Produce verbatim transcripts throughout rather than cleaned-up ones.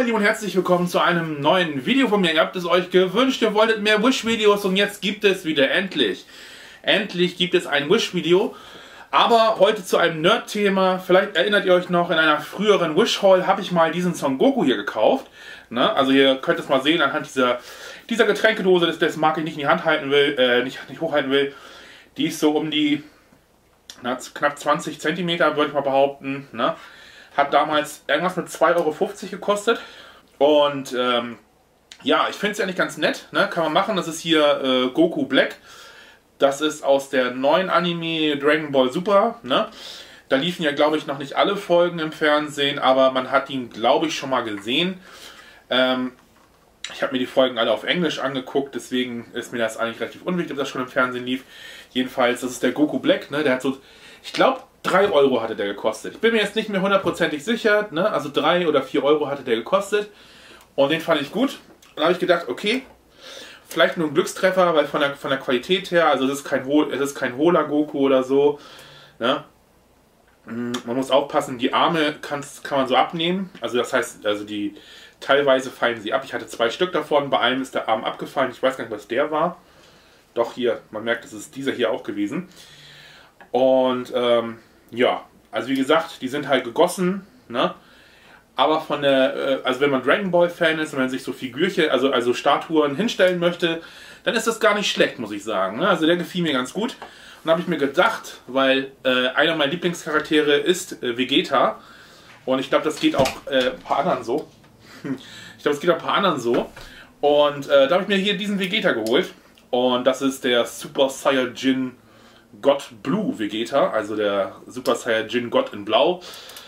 ihr Lieben und herzlich willkommen zu einem neuen Video von mir. Ihr habt es euch gewünscht, ihr wolltet mehr Wish-Videos und jetzt gibt es wieder endlich. Endlich gibt es ein Wish-Video. Aber heute zu einem Nerd-Thema. Vielleicht erinnert ihr euch noch, in einer früheren Wish-Haul habe ich mal diesen Son Goku hier gekauft. Ne? Also ihr könnt es mal sehen anhand dieser, dieser Getränkedose, das, das Marke ich nicht in die Hand halten will, äh, nicht, nicht hochhalten will. Die ist so um die na, knapp zwanzig Zentimeter, würde ich mal behaupten. Ne? Hat damals irgendwas mit zwei Euro fünfzig gekostet. Und ähm, ja, ich finde es ja nicht ganz nett. Ne? Kann man machen. Das ist hier äh, Goku Black. Das ist aus der neuen Anime Dragon Ball Super. Ne? Da liefen ja, glaube ich, noch nicht alle Folgen im Fernsehen, aber man hat ihn, glaube ich, schon mal gesehen. Ähm, ich habe mir die Folgen alle auf Englisch angeguckt, deswegen ist mir das eigentlich relativ unwichtig, ob das schon im Fernsehen lief. Jedenfalls, das ist der Goku Black. Ne? Der hat so, ich glaube, drei Euro hatte der gekostet. Ich bin mir jetzt nicht mehr hundertprozentig sicher. Ne? Also drei oder vier Euro hatte der gekostet. Und den fand ich gut. Und dann habe ich gedacht, okay, vielleicht nur ein Glückstreffer, weil von der, von der Qualität her, also es ist kein, es ist kein hohler Goku oder so. Ne? Man muss aufpassen, die Arme kann, kann man so abnehmen. Also das heißt, also die teilweise fallen sie ab. Ich hatte zwei Stück davon, bei einem ist der Arm abgefallen. Ich weiß gar nicht, was der war. Doch hier, man merkt, es ist dieser hier auch gewesen. Und ähm, ja, also wie gesagt, die sind halt gegossen. Ne? Aber von der, also wenn man Dragon Ball Fan ist und wenn man sich so Figürchen, also, also Statuen hinstellen möchte, dann ist das gar nicht schlecht, muss ich sagen. Also der gefiel mir ganz gut. Und da habe ich mir gedacht, weil äh, einer meiner Lieblingscharaktere ist äh, Vegeta. Und ich glaube, das geht auch äh, ein paar anderen so. Ich glaube, es geht auch ein paar anderen so. Und äh, da habe ich mir hier diesen Vegeta geholt. Und das ist der Super Saiyajin God Blue Vegeta, also der Super Saiyajin Gott in Blau.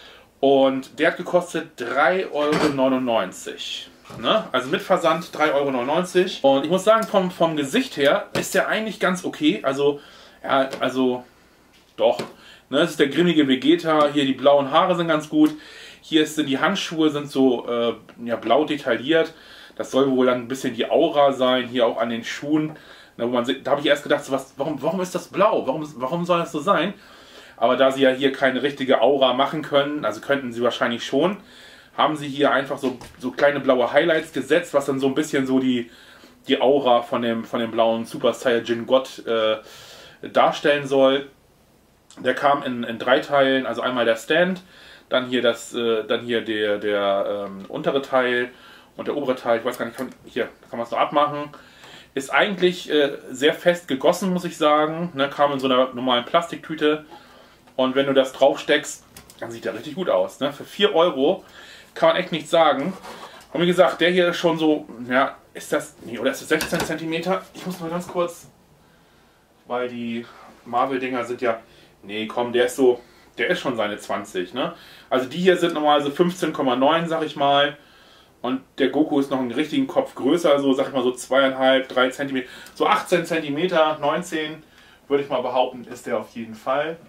Und der hat gekostet drei Euro neunundneunzig. Ne? Also mit Versand drei Euro neunundneunzig. Und ich muss sagen, vom, vom Gesicht her ist der eigentlich ganz okay. Also, ja, also, doch. Ne? Das ist der grimmige Vegeta. Hier die blauen Haare sind ganz gut. Hier sind die Handschuhe sind so äh, ja, blau detailliert. Das soll wohl dann ein bisschen die Aura sein. Hier auch an den Schuhen. Ne, wo man, da habe ich erst gedacht, so was, warum, warum ist das blau? Warum, warum soll das so sein? Aber da sie ja hier keine richtige Aura machen können, also könnten sie wahrscheinlich schon, haben sie hier einfach so, so kleine blaue Highlights gesetzt, was dann so ein bisschen so die, die Aura von dem, von dem blauen Super Saiyajin Gott äh, darstellen soll. Der kam in, in drei Teilen, also einmal der Stand, dann hier, das, äh, dann hier der, der ähm, untere Teil und der obere Teil, ich weiß gar nicht, kann, hier kann man es noch abmachen. Ist eigentlich äh, sehr fest gegossen, muss ich sagen. Ne, kam in so einer normalen Plastiktüte. Und wenn du das drauf steckst, dann sieht der richtig gut aus. Ne? Für vier Euro kann man echt nichts sagen. Und wie gesagt, der hier ist schon so, ja, ist das, nee, oder ist das sechzehn Zentimeter? Ich muss mal ganz kurz, weil die Marvel-Dinger sind ja, nee, komm, der ist so, der ist schon seine zwanzig. Ne? Also die hier sind normalerweise fünfzehn Komma neun, sag ich mal. Und der Goku ist noch einen richtigen Kopf größer, so, sag ich mal, so zweieinhalb, drei Zentimeter, so achtzehn Zentimeter, neunzehn, würde ich mal behaupten, ist der auf jeden Fall.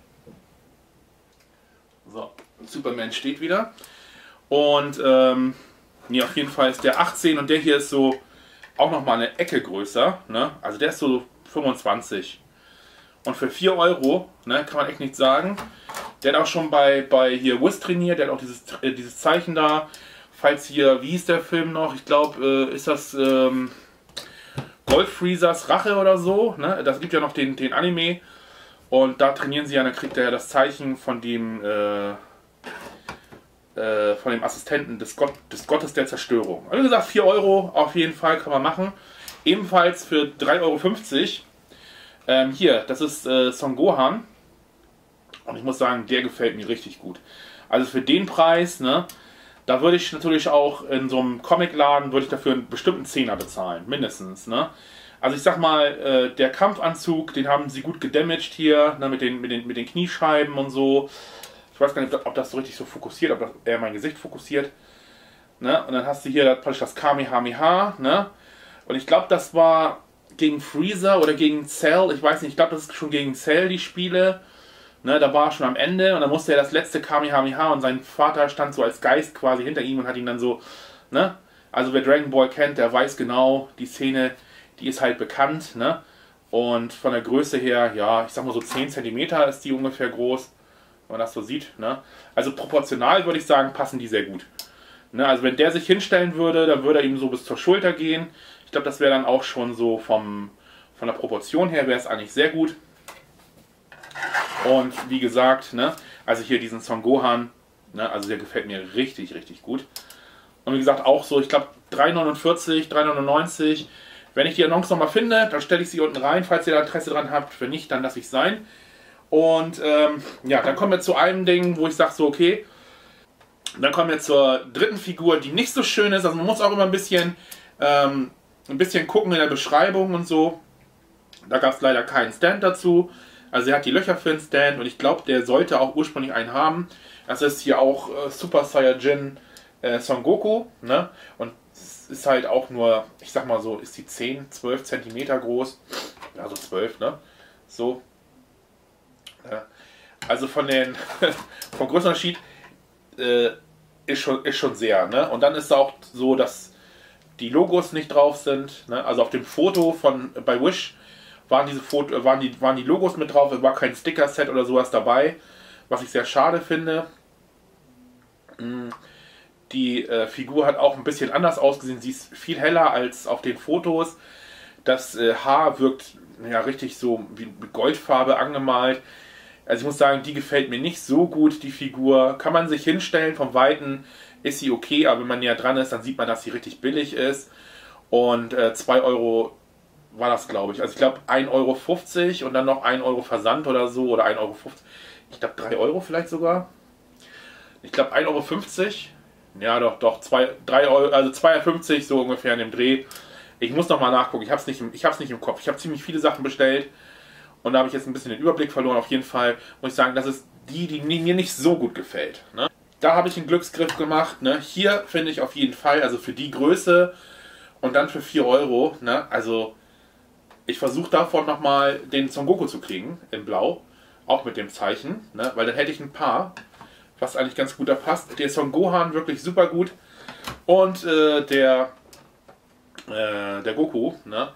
So, Superman steht wieder. Und ähm, nee, auf jeden Fall ist der achtzehn und der hier ist so auch nochmal eine Ecke größer. Ne? Also der ist so fünfundzwanzig. Und für vier Euro, ne, kann man echt nichts sagen. Der hat auch schon bei, bei hier Wiz trainiert, der hat auch dieses, äh, dieses Zeichen da. Falls hier, wie hieß der Film noch? Ich glaube, äh, ist das ähm, Gold Freezers Rache oder so. Ne? Das gibt ja noch den, den Anime. Und da trainieren sie ja, dann kriegt er ja das Zeichen von dem, äh, äh, von dem Assistenten des, Gott, des Gottes der Zerstörung. Also wie gesagt, vier Euro auf jeden Fall kann man machen. Ebenfalls für drei Euro fünfzig. Ähm, hier, das ist äh, Son Gohan. Und ich muss sagen, der gefällt mir richtig gut. Also für den Preis, ne, da würde ich natürlich auch in so einem Comicladen, würde ich dafür einen bestimmten Zehner bezahlen, mindestens, ne. Also ich sag mal, äh, der Kampfanzug, den haben sie gut gedamaged hier, ne, mit, den, mit, den, mit den Kniescheiben und so. Ich weiß gar nicht, ob das so richtig so fokussiert, ob das eher mein Gesicht fokussiert. Ne? Und dann hast du hier praktisch das Kamehameha. Ne? Und ich glaube, das war gegen Freezer oder gegen Cell. Ich weiß nicht, ich glaube, das ist schon gegen Cell, die Spiele. Ne? Da war er schon am Ende und dann musste er das letzte Kamehameha und sein Vater stand so als Geist quasi hinter ihm und hat ihn dann so... Ne? Also wer Dragon Ball kennt, der weiß genau, die Szene... Die ist halt bekannt, ne? Und von der Größe her, ja, ich sag mal so zehn Zentimeter ist die ungefähr groß, wenn man das so sieht, ne? Also proportional würde ich sagen, passen die sehr gut. Ne, also wenn der sich hinstellen würde, dann würde er ihm so bis zur Schulter gehen. Ich glaube, das wäre dann auch schon so vom, von der Proportion her wäre es eigentlich sehr gut. Und wie gesagt, ne, also hier diesen Son Gohan, ne, also der gefällt mir richtig, richtig gut. Und wie gesagt, auch so, ich glaube drei neunundvierzig, drei neunundneunzig. Wenn ich die Annonce nochmal finde, dann stelle ich sie unten rein, falls ihr da Interesse dran habt. Wenn nicht, dann lasse ich es sein. Und ähm, ja, dann kommen wir zu einem Ding, wo ich sage so, okay. Dann kommen wir zur dritten Figur, die nicht so schön ist. Also man muss auch immer ein bisschen, ähm, ein bisschen gucken in der Beschreibung und so. Da gab es leider keinen Stand dazu. Also er hat die Löcher für einen Stand und ich glaube, der sollte auch ursprünglich einen haben. Das ist hier auch äh, Super Saiyajin äh, Son Goku. Ne? Und es ist halt auch nur, ich sag mal so, ist die zehn, zwölf Zentimeter groß. Also zwölf, ne? So. Ja. Also von den, vom Größenunterschied äh, ist, schon, ist schon sehr. Ne? Und dann ist es auch so, dass die Logos nicht drauf sind. Ne? Also auf dem Foto von bei Wish waren diese Foto, waren die, waren die Logos mit drauf, es war kein Sticker-Set oder sowas dabei, was ich sehr schade finde. Die äh, Figur hat auch ein bisschen anders ausgesehen, sie ist viel heller als auf den Fotos. Das äh, Haar wirkt ja richtig so wie mit Goldfarbe angemalt. Also ich muss sagen, die gefällt mir nicht so gut, die Figur. Kann man sich hinstellen, vom Weiten ist sie okay, aber wenn man näher dran ist, dann sieht man, dass sie richtig billig ist. Und äh, zwei Euro war das, glaube ich. Also ich glaube ein Euro fünfzig und dann noch ein Euro Versand oder so, oder ein Euro fünfzig. Ich glaube drei Euro vielleicht sogar. Ich glaube ein Euro fünfzig. Ja doch, doch, zwei, drei Euro, also zwei Euro fünfzig so ungefähr in dem Dreh. Ich muss noch mal nachgucken, ich habe es nicht, im- ich hab's nicht im Kopf. Ich habe ziemlich viele Sachen bestellt. Und da habe ich jetzt ein bisschen den Überblick verloren. Auf jeden Fall muss ich sagen, das ist die, die mir nicht so gut gefällt. Ne? Da habe ich einen Glücksgriff gemacht. Ne? Hier finde ich auf jeden Fall, also für die Größe und dann für vier Euro. Ne? Also ich versuche davon nochmal den Son Goku zu kriegen, in Blau. Auch mit dem Zeichen. Ne? Weil dann hätte ich ein paar, was eigentlich ganz gut da passt. Der Son Gohan wirklich super gut. Und äh, der, äh, der Goku. Ne?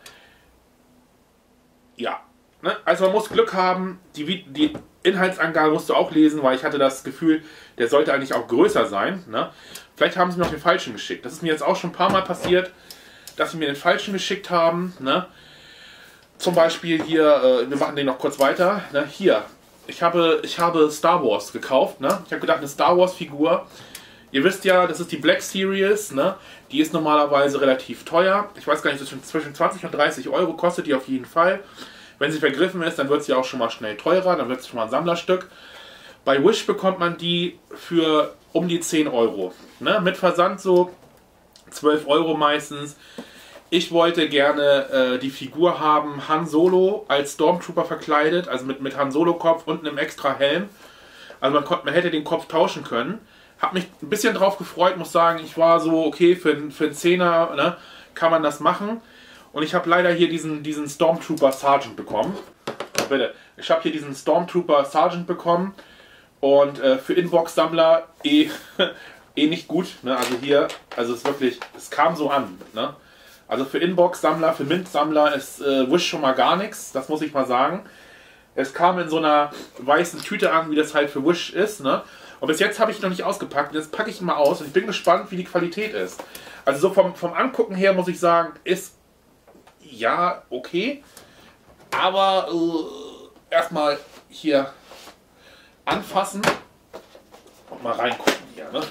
Ja. Ne? Also man muss Glück haben, die, die Inhaltsangabe musst du auch lesen, weil ich hatte das Gefühl, der sollte eigentlich auch größer sein. Ne? Vielleicht haben sie mir noch den falschen geschickt. Das ist mir jetzt auch schon ein paar Mal passiert, dass sie mir den falschen geschickt haben. Ne? Zum Beispiel hier, äh, wir machen den noch kurz weiter. Ne? Hier, ich habe, ich habe Star Wars gekauft. Ne? Ich habe gedacht, eine Star Wars Figur. Ihr wisst ja, das ist die Black Series. Ne? Die ist normalerweise relativ teuer. Ich weiß gar nicht, zwischen zwanzig und dreißig Euro kostet die auf jeden Fall. Wenn sie vergriffen ist, dann wird sie auch schon mal schnell teurer, dann wird es schon mal ein Sammlerstück. Bei Wish bekommt man die für um die zehn Euro. Ne? Mit Versand so zwölf Euro meistens. Ich wollte gerne äh, die Figur haben, Han Solo als Stormtrooper verkleidet, also mit, mit Han Solo Kopf und einem extra Helm. Also man, konnte, man hätte den Kopf tauschen können. Hab mich ein bisschen drauf gefreut, muss sagen, ich war so, okay, für, für einen Zehner, ne, kann man das machen. Und ich habe leider hier diesen, diesen Stormtrooper Sergeant bekommen. Bitte. Ich habe hier diesen Stormtrooper Sergeant bekommen. Und äh, für Inbox-Sammler eh, eh nicht gut. Ne? Also hier, also es ist wirklich, es kam so an. Ne? Also für Inbox-Sammler, für Mint-Sammler ist äh, Wish schon mal gar nichts. Das muss ich mal sagen. Es kam in so einer weißen Tüte an, wie das halt für Wish ist. Ne? Und bis jetzt habe ich ihn noch nicht ausgepackt. Jetzt packe ich ihn mal aus und ich bin gespannt, wie die Qualität ist. Also so vom, vom Angucken her muss ich sagen, ist ja, okay, aber äh, erstmal hier anfassen und mal reingucken hier, ne?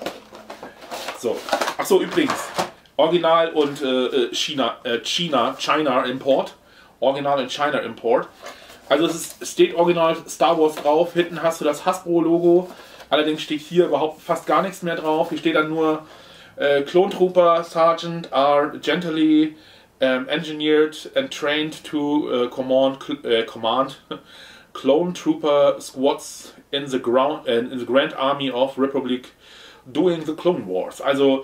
So, ach so, übrigens, Original und äh, China, äh, China, China Import, Original und China Import. Also es, ist, es steht Original Star Wars drauf, hinten hast du das Hasbro-Logo, allerdings steht hier überhaupt fast gar nichts mehr drauf. Hier steht dann nur äh, Clone Trooper Sergeant are gently Um, engineered and trained to uh, command, uh, command clone trooper squads in the, ground, uh, in the Grand Army of Republic during the Clone Wars. Also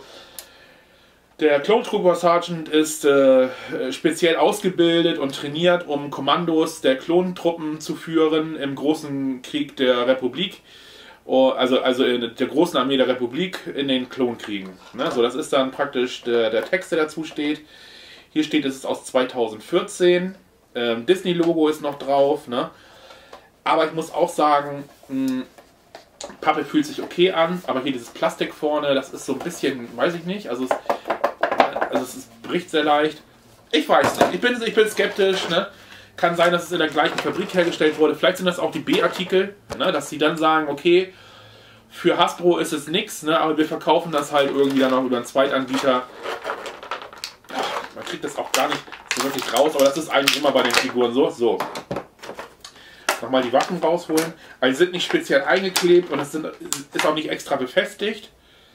der Clone Trooper Sergeant ist äh, speziell ausgebildet und trainiert, um Kommandos der Klontruppen zu führen im großen Krieg der Republik. Also, also in der großen Armee der Republik in den Klonkriegen. Ne? So, das ist dann praktisch der, der Text, der dazu steht. Hier steht, es ist aus zweitausendvierzehn. Ähm, Disney-Logo ist noch drauf. Ne? Aber ich muss auch sagen, mh, Pappe fühlt sich okay an, aber hier dieses Plastik vorne, das ist so ein bisschen, weiß ich nicht, also es, also es ist, bricht sehr leicht. Ich weiß nicht, ich bin, ich bin skeptisch, ne? Kann sein, dass es in der gleichen Fabrik hergestellt wurde. Vielleicht sind das auch die B-Artikel, ne? Dass sie dann sagen, okay, für Hasbro ist es nichts, ne? Aber wir verkaufen das halt irgendwie dann noch über einen Zweitanbieter. Man kriegt das auch gar nicht so wirklich raus, aber das ist eigentlich immer bei den Figuren so. So. Nochmal die Waffen rausholen. Also sie sind nicht speziell eingeklebt und es sind, ist auch nicht extra befestigt.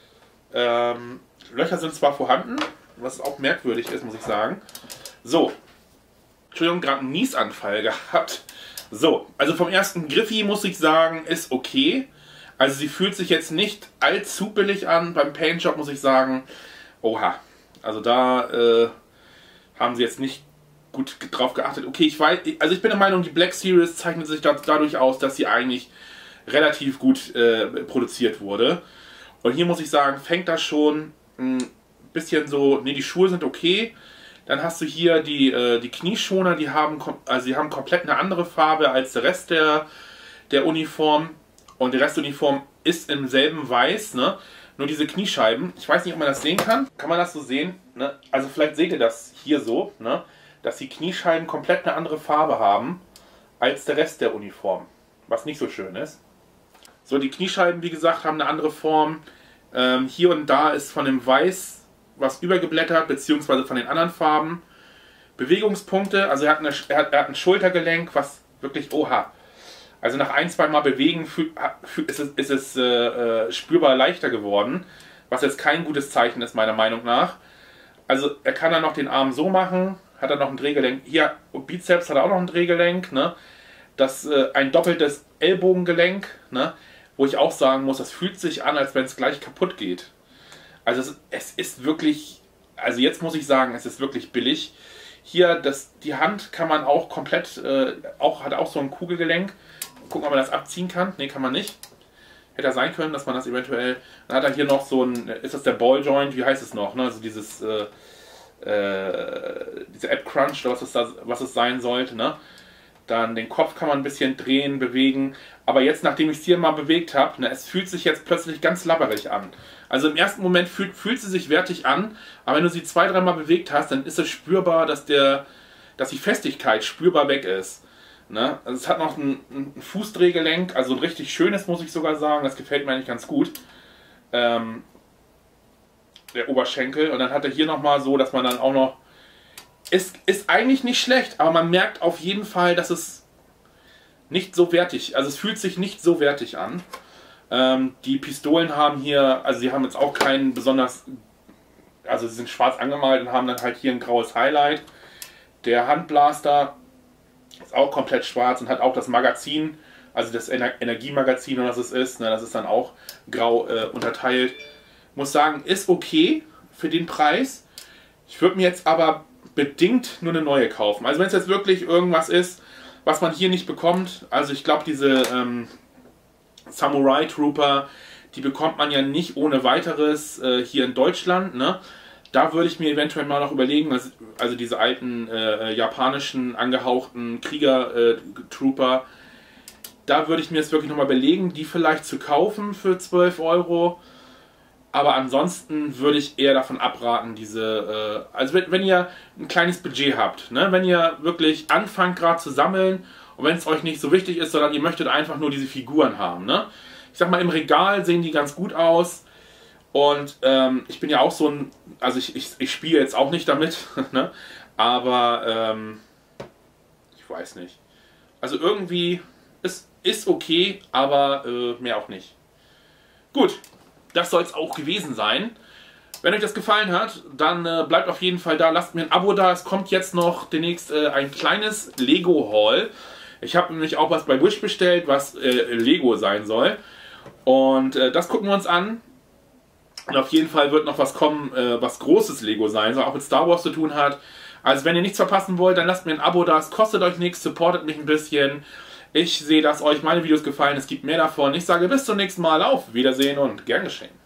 Ähm, Löcher sind zwar vorhanden, was auch merkwürdig ist, muss ich sagen. So. Entschuldigung, gerade einen Niesanfall gehabt. So, also vom ersten Griffi muss ich sagen, ist okay. Also sie fühlt sich jetzt nicht allzu billig an. Beim Paint Shop muss ich sagen, oha. Also da äh, haben sie jetzt nicht gut drauf geachtet. Okay, ich weiß, also ich bin der Meinung, die Black Series zeichnet sich dadurch aus, dass sie eigentlich relativ gut äh, produziert wurde. Und hier muss ich sagen, fängt das schon ein bisschen so, ne, die Schuhe sind okay. Dann hast du hier die, äh, die Knieschoner, die haben, also die haben komplett eine andere Farbe als der Rest der, der Uniform. Und der Rest der Uniform ist im selben Weiß, ne? Nur diese Kniescheiben, ich weiß nicht, ob man das sehen kann. Kann man das so sehen? Ne? Also vielleicht seht ihr das hier so, ne? Dass die Kniescheiben komplett eine andere Farbe haben als der Rest der Uniform. Was nicht so schön ist. So, die Kniescheiben, wie gesagt, haben eine andere Form. Ähm, hier und da ist von dem Weiß was übergeblättert, beziehungsweise von den anderen Farben. Bewegungspunkte, also er hat, eine, er hat, er hat ein Schultergelenk, was wirklich, oha. Also nach ein, zwei Mal bewegen ist es, ist es äh, äh, spürbar leichter geworden, was jetzt kein gutes Zeichen ist, meiner Meinung nach. Also er kann dann noch den Arm so machen, hat er noch ein Drehgelenk. Hier, Bizeps hat er auch noch ein Drehgelenk, ne? Das, äh, ein doppeltes Ellbogengelenk, ne? Wo ich auch sagen muss, das fühlt sich an, als wenn es gleich kaputt geht. Also es, es ist wirklich, also jetzt muss ich sagen, es ist wirklich billig. Hier, das, die Hand kann man auch komplett, äh, auch, hat auch so ein Kugelgelenk. Gucken, ob man das abziehen kann. Ne, kann man nicht. Hätte ja sein können, dass man das eventuell... Dann hat er hier noch so ein, ist das der Balljoint, wie heißt es noch? Ne? Also dieses, äh, äh, diese App Crunch, was es, da, was es sein sollte. Ne? Dann den Kopf kann man ein bisschen drehen, bewegen. Aber jetzt, nachdem ich es hier mal bewegt habe, ne, es fühlt sich jetzt plötzlich ganz labberig an. Also im ersten Moment fühlt, fühlt sie sich wertig an, aber wenn du sie zwei, dreimal bewegt hast, dann ist es spürbar, dass, der, dass die Festigkeit spürbar weg ist. Ne? Also es hat noch ein, ein Fußdrehgelenk, also ein richtig schönes, muss ich sogar sagen. Das gefällt mir eigentlich ganz gut. Ähm, der Oberschenkel. Und dann hat er hier nochmal so, dass man dann auch noch... Ist, ist eigentlich nicht schlecht, aber man merkt auf jeden Fall, dass es nicht so wertig, also es fühlt sich nicht so wertig an. Ähm, die Pistolen haben hier, also sie haben jetzt auch keinen besonders, also sie sind schwarz angemalt und haben dann halt hier ein graues Highlight. Der Handblaster ist auch komplett schwarz und hat auch das Magazin, also das Ener Energiemagazin oder was es ist, ne, das ist dann auch grau äh, unterteilt. Muss sagen, ist okay für den Preis. Ich würde mir jetzt aber bedingt nur eine neue kaufen. Also wenn es jetzt wirklich irgendwas ist, was man hier nicht bekommt, also ich glaube diese ähm, Samurai Trooper, die bekommt man ja nicht ohne weiteres äh, hier in Deutschland, ne? Da würde ich mir eventuell mal noch überlegen, also, also diese alten äh, japanischen angehauchten Krieger-Trooper, äh, da würde ich mir jetzt wirklich nochmal überlegen, die vielleicht zu kaufen für zwölf Euro. Aber ansonsten würde ich eher davon abraten, diese, äh, also wenn, wenn ihr ein kleines Budget habt, ne? Wenn ihr wirklich anfangt gerade zu sammeln und wenn es euch nicht so wichtig ist, sondern ihr möchtet einfach nur diese Figuren haben, ne? Ich sag mal, im Regal sehen die ganz gut aus und ähm, ich bin ja auch so ein, also ich, ich, ich spiele jetzt auch nicht damit, ne? Aber ähm, ich weiß nicht. Also irgendwie, es ist okay, aber äh, mehr auch nicht. Gut. Das soll es auch gewesen sein. Wenn euch das gefallen hat, dann äh, bleibt auf jeden Fall da. Lasst mir ein Abo da. Es kommt jetzt noch demnächst äh, ein kleines Lego-Haul. Ich habe nämlich auch was bei Wish bestellt, was äh, Lego sein soll. Und äh, das gucken wir uns an. Und auf jeden Fall wird noch was kommen, äh, was großes Lego sein soll, auch mit Star Wars zu tun hat. Also wenn ihr nichts verpassen wollt, dann lasst mir ein Abo da. Es kostet euch nichts, supportet mich ein bisschen. Ich sehe, dass euch meine Videos gefallen. Es gibt mehr davon. Ich sage bis zum nächsten Mal. Auf Wiedersehen und gern geschehen.